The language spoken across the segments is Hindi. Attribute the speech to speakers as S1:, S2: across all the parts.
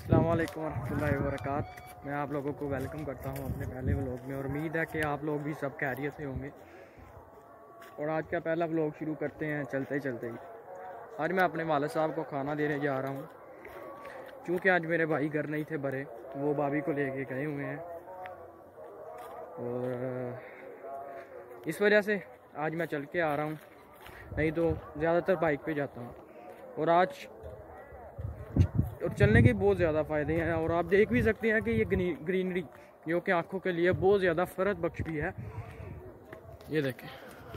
S1: अस्सलाम वालेकुम रहमतुल्लाहि व बरकात। मैं आप लोगों को वेलकम करता हूं अपने पहले व्लॉग में और उम्मीद है कि आप लोग भी सब खैरियत से होंगे। और आज का पहला व्लॉग शुरू करते हैं चलते चलते ही। आज मैं अपने वालिद साहब को खाना देने जा रहा हूं, क्योंकि आज मेरे भाई घर नहीं थे बड़े, वो भाभी को लेके गए हुए हैं और इस वजह से आज मैं चल के आ रहा हूँ, नहीं तो ज़्यादातर बाइक पे जाता हूँ। और आज चलने के बहुत ज़्यादा फ़ायदे हैं और आप देख भी सकते हैं कि ये ग्रीनरी जो कि आँखों के लिए बहुत ज़्यादा फ़र्क बख्श भी है। ये देखें,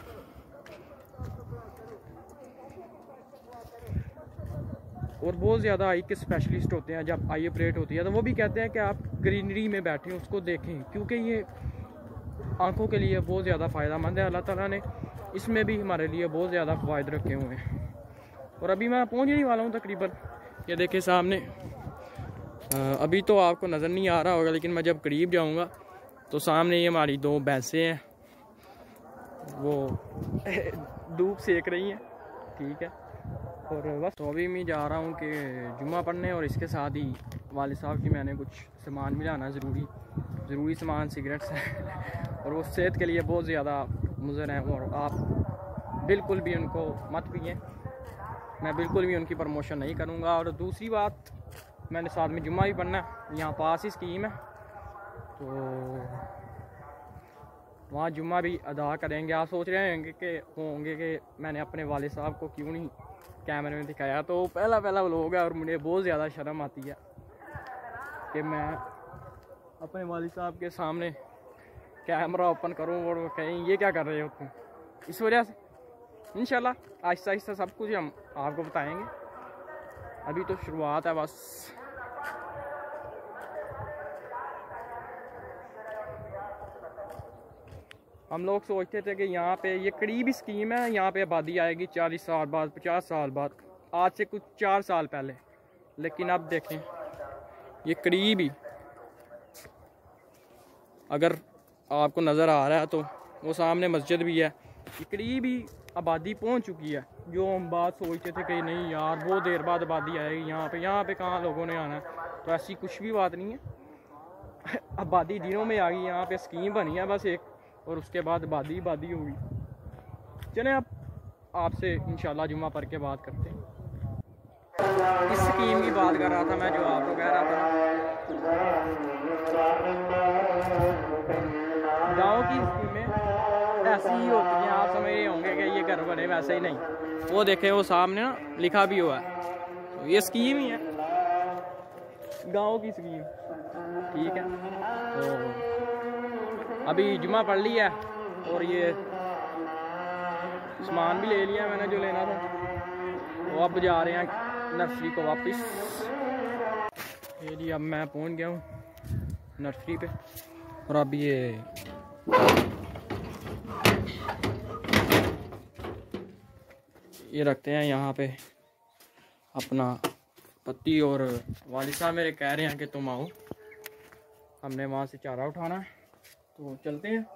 S1: और बहुत ज़्यादा आई के स्पेशलिस्ट होते हैं। जब आई ऑपरेट होती है तो वो भी कहते हैं कि आप ग्रीनरी में बैठें, उसको देखें, क्योंकि ये आँखों के लिए बहुत ज़्यादा फ़ायदेमंद है। अल्लाह ताला ने इसमें भी हमारे लिए बहुत ज़्यादा फ़ायदे रखे हुए हैं। और अभी मैं पहुँच ही वाला हूँ तकरीबन। ये देखें सामने, अभी तो आपको नज़र नहीं आ रहा होगा, लेकिन मैं जब करीब जाऊंगा तो सामने ये हमारी दो भैंसें हैं, वो धूप सेक रही हैं। ठीक है, और बस तो अभी मैं जा रहा हूँ कि जुम्मा पढ़ने, और इसके साथ ही वालिद साहब की मैंने कुछ सामान भी लाना ज़रूरी सामान, सिगरेट्स है और वो सेहत के लिए बहुत ज़्यादा मुज़र हैं। और आप बिल्कुल भी उनको मत पिए, मैं बिल्कुल भी उनकी प्रमोशन नहीं करूँगा। और दूसरी बात, मैंने साथ में जुम्मा भी पढ़ना है, यहाँ पास ही स्कीम है तो वहाँ जुम्मा भी अदा करेंगे। आप सोच रहे होंगे कि मैंने अपने वालिद साहब को क्यों नहीं कैमरे में दिखाया। तो पहला व्लॉग है और मुझे बहुत ज़्यादा शर्म आती है कि मैं अपने वालिद साहब के सामने कैमरा ओपन करूँ और वो कहें ये क्या कर रहे हो तुम। इस वजह से इंशाल्लाह आहिस्ता आहिस्ता सब कुछ हम आपको बताएंगे, अभी तो शुरुआत है बस। हम लोग सोचते थे कि यहाँ पे ये करीबी स्कीम है, यहाँ पे आबादी आएगी 40 साल बाद, 50 साल बाद, आज से कुछ 4 साल पहले। लेकिन अब देखें, ये करीबी, अगर आपको नज़र आ रहा है तो वो सामने मस्जिद भी है, ये करीबी आबादी पहुँच चुकी है। जो हम बात सोचते थे कि नहीं यार बहुत देर बाद आबादी आएगी यहाँ पे कहाँ लोगों ने आना है, तो ऐसी कुछ भी बात नहीं है। आबादी दिनों में आ गई, यहाँ पे स्कीम बनी है बस एक, और उसके बाद आबादी होगी। चलें अब आपसे इंशाल्लाह जुम्मा पढ़ के बात करते हैं। इस स्कीम की बात कर रहा था मैं, जो आपको कह रहा था गाँव की स्कीमें ऐसी ही होती हैं। आप समझ रहे होंगे कि ये घर बने, वैसे ही नहीं। वो देखें, वो सामने ना लिखा भी हुआ है, तो ये स्कीम ही है, गाँव की स्कीम। ठीक है, तो अभी जुम्मा पढ़ लिया और ये सामान भी ले लिया मैंने जो लेना था, तो अब जा रहे हैं नर्सरी को वापस। ये जी अब मैं पहुंच गया हूँ नर्सरी पे, और अब ये रखते हैं यहाँ पे अपना पत्ती। और वालिद साहब मेरे कह रहे हैं कि तुम आओ, हमने वहाँ से चारा उठाना है, तो चलते हैं।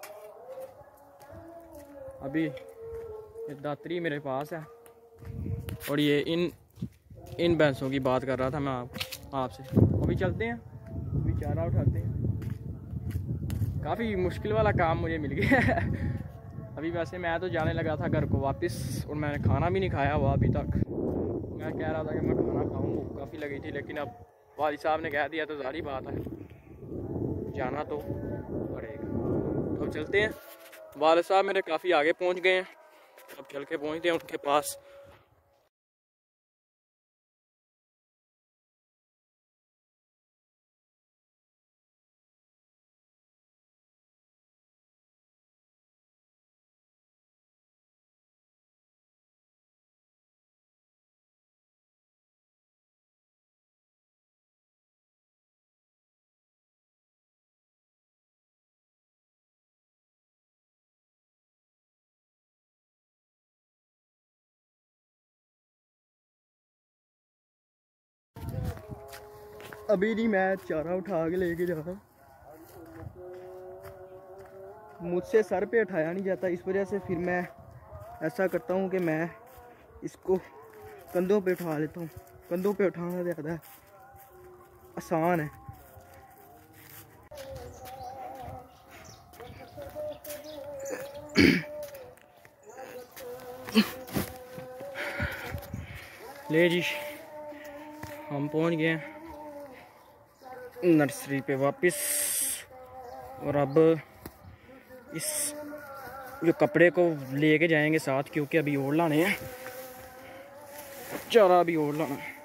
S1: अभी ये दातरी मेरे पास है, और ये इन भैंसों की बात कर रहा था मैं आपसे। अभी चलते हैं, अभी चारा उठाते हैं। काफ़ी मुश्किल वाला काम मुझे मिल गया है। अभी वैसे मैं तो जाने लगा था घर को वापस, और मैंने खाना भी नहीं खाया हुआ अभी तक। मैं कह रहा था कि मैं खाना खाऊँ, भूख काफ़ी लगी थी, लेकिन अब वालिद साहब ने कह दिया तो सारी बात है, जाना तो पड़ेगा। तो अब चलते हैं। वालिद साहब मेरे काफ़ी आगे पहुंच गए हैं, अब चल के पहुँचते हैं उनके पास। अभी नहीं, मैं चारा उठा के लेके जा रहा हूँ। मुझसे सर पे उठाया नहीं जाता, इस वजह से फिर मैं ऐसा करता हूँ कि मैं इसको कंधों पे उठा लेता हूँ। कंधों पे उठाना ज़्यादा है। आसान है। ले जी, हम पहुंच गए हैं नर्सरी पे वापस। और अब इस जो कपड़े को लेके जाएंगे साथ, क्योंकि अभी और लाने हैं, चारा अभी और लाना है।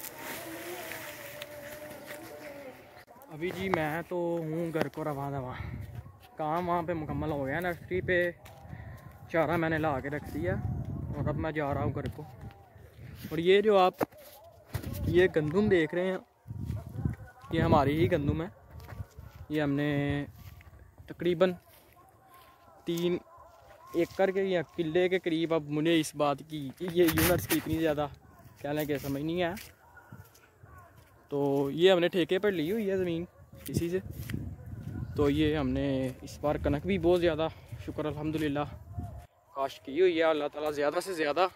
S1: अभी जी मैं तो हूँ घर को रवा दवा, काम वहाँ पे मुकम्मल हो गया। नर्सरी पे चारा मैंने ला के रख दिया और अब मैं जा रहा हूँ घर को। और ये जो आप ये गंदम देख रहे हैं, ये हमारी ही गंदम है। ये हमने तकरीबन 3 एकड़ के या किले के करीब, अब मुझे इस बात की कि ये यूनिट्स की इतनी ज़्यादा कहने के समझ नहीं है, तो ये हमने ठेके पर ली हुई है ज़मीन किसी से। तो ये हमने इस बार कनक भी बहुत ज़्यादा शुक्र अल्हम्दुलिल्लाह काश्त की हुई है। अल्लाह ताला ज़्यादा से ज़्यादा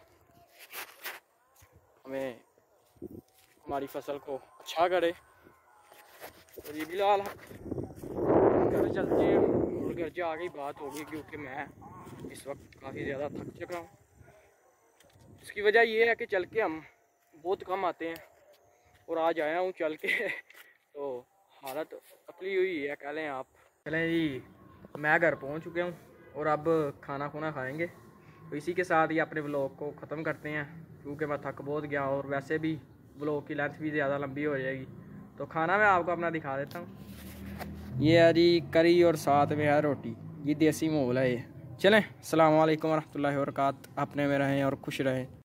S1: हमें हमारी फसल को अच्छा करे। और ये बिलाल घर चलते हैं और घर जा के बात होगी, क्योंकि मैं इस वक्त काफ़ी ज़्यादा थक चुका हूँ। इसकी वजह ये है कि चल के हम बहुत कम आते हैं और आज आया हूँ चल के तो हालत पतली हुई है कह लें आप। चलें जी, मैं घर पहुँच चुके हूँ और अब खाना खुना खाएँगे। तो इसी के साथ ही अपने व्लॉग को ख़त्म करते हैं, क्योंकि मैं थक बहुत गया और वैसे भी व्लॉग की लेंथ भी ज़्यादा लंबी हो जाएगी। तो खाना मैं आपको अपना दिखा देता हूँ। ये है जी करी और साथ में है रोटी, ये देसी माहौल है ये। चलें, अस्सलाम वालेकुम रहमतुल्लाहि व बरकातहू। अपने में रहें और खुश रहें।